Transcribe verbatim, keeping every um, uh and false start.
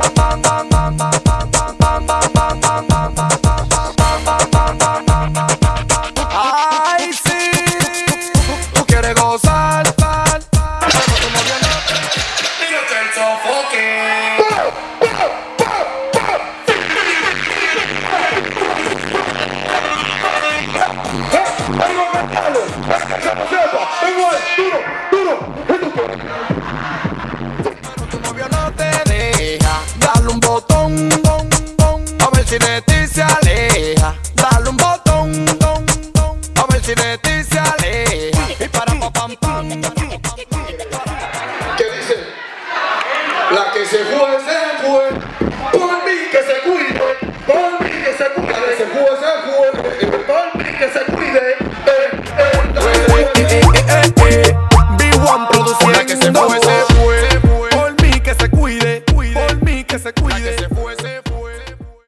Ay, sí, tú quieres gozar, pero tu novio no te, y no te sofoque. Vengo a cantarlo, sepa, sepa, vengo ahí, duro, duro, Pero tu novio no te deja, dale un botón, don, don, a ver si de ti se aleja. Dale un botón, don, don, a ver si de ti se aleja. Y para pa pam pam. ¿qué dice? La que se fue, se fue, por mí que se cuide, por mí que se cuide, la que se fue, se fue, por mí que se cuide, eh, eh, la que se fue, Eh, eh, eh, eh. B uno produciendo. la que se fue, se fue, Por mí que se cuide, por mí que se cuide. la que se fue, se fue.